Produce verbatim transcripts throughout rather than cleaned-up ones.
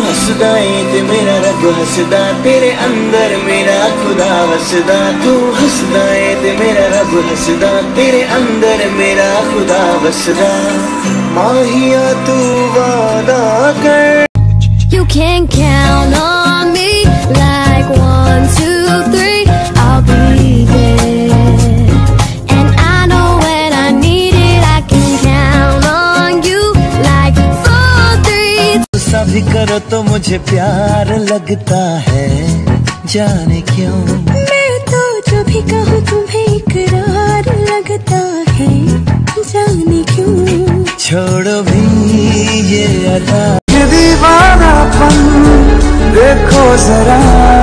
हसदा है ते मेरा रब हसदा, तेरे अंदर मेरा खुदा वसदा। तू हसदा है ते मेरा रब हसदा, तेरे अंदर मेरा खुदा वसदा। माहिया तू वादा कर। You can count on me like one, two, three, I'll be there. And I know when I need it, I can count on you like four, three. गुस्सा भी करो तो मुझे प्यार लगता है, जाने क्यों। मैं तो जो भी कहूँ तुम्हें इकरार लगता है, जाने क्यों। छोड़ो भी ये अदा, दीवानापन देखो जरा।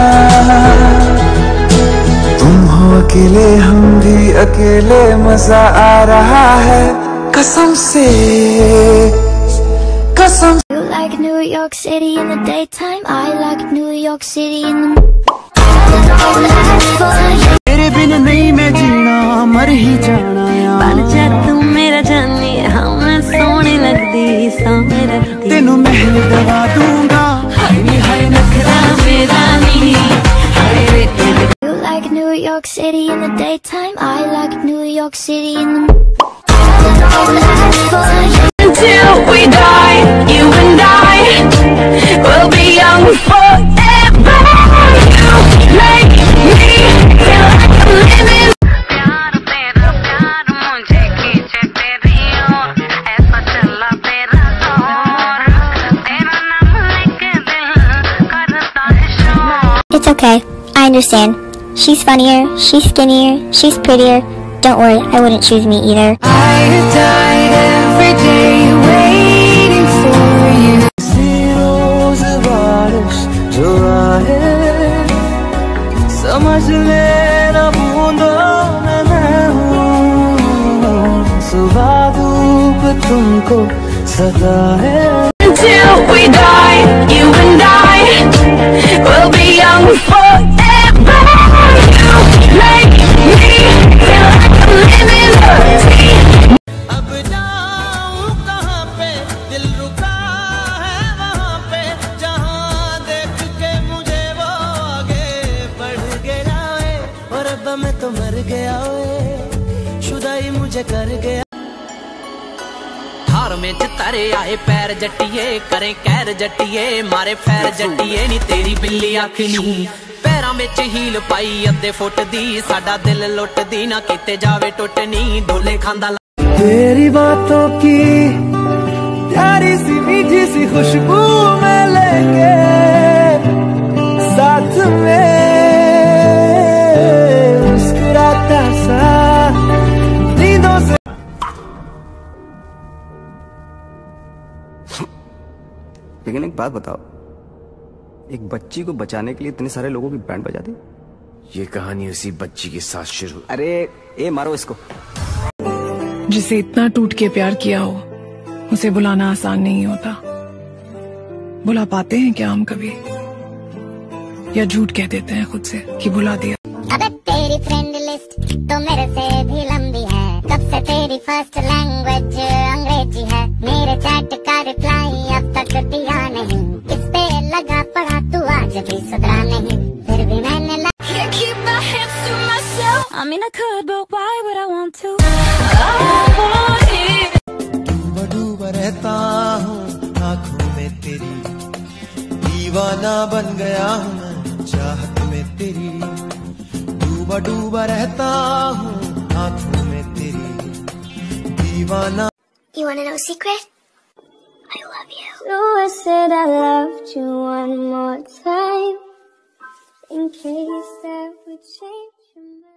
तुम हो अकेले हम भी अकेले, मजा आ रहा है कसम से, कसम। You like New York City in the daytime, I like New York City in the तेरे बिन नहीं मैं जीना, मर ही जाना यार। बन जा तू मेरा जाने, हाँ मैं सोहनी लगदी सामने रखदी। तेनू महल दवा दूंगा, हाय हाय नखरा मेरा नी, हाय रे। You like New York City in the daytime, I like New York City in the Until we die, you and I will be young forever. You make me feel like I'm living. प्यार तेरा प्यार मुझे खींचे तेरी ओर, ऐसा चला तेरा दौर, तेरा नाम लेके दिल करता है शोर। It's okay. I understand. She's funnier, she's skinnier, she's prettier. Don't worry, I wouldn't choose me either. I died every day waiting for you. रोज बारिश जो आए, समझ लेना बूंदों में मैं हूँ। सुबह धूप तुमको सदा है। Until we die, you and I will be young forever. You make me feel like I'm living free. अब जाऊँ कहाँ पे, दिल रुका है वहाँ पे, जहाँ देख के मुझे वो आगे बढ़ गया है। और अब मैं तो मर गया है, शुदाई मुझे कर गया। हार में तारे आए पैर जट्टिए, करें कैर जट्टिए, मारे फैर जट्टिए नी तेरी बिल्ली आखनी। पैरां विच हील पाई अद्धे फुट दी, साडा दिल लुट दी ना किते जावे टुट नी, ढोले खांदा। तेरी बातों की प्यारी सी मीठी सी खुशबू में लेके साथ में मुस्कुराता सा नींदों से। लेकिन एक बात बताओ, एक बच्ची को बचाने के लिए इतने सारे लोगों की बैंड बजा दी? ये कहानी उसी बच्ची के साथ शुरू। अरे ए मारो इसको। जिसे इतना टूट के प्यार किया हो, उसे बुलाना आसान नहीं होता। बुला पाते हैं क्या हम कभी, या झूठ कह देते हैं खुद से कि बुला दिया। अबे तेरी फ्रेंड लिस्ट तो मेरे से भी लंबी है, कब से तेरी फर्स्ट लैंग्वेज अंग्रेजी है। मेरे चैट का रिप्लाई अब तक दिया नहीं, इस पे लगा पड़ा तू आज भी सुधरा नहीं। फिर भी मैंने I mean I could, but why would I want to? डूबा डूबा रहता हूँ आँखों में तेरी, दीवाना बन गया हूँ मैं चाहत में तेरी। डूबा डूबा रहता हूँ आँखों में तेरी, दीवाना। You wanna know a secret? I love you. So I said I loved you one more time, in case that would change your mind.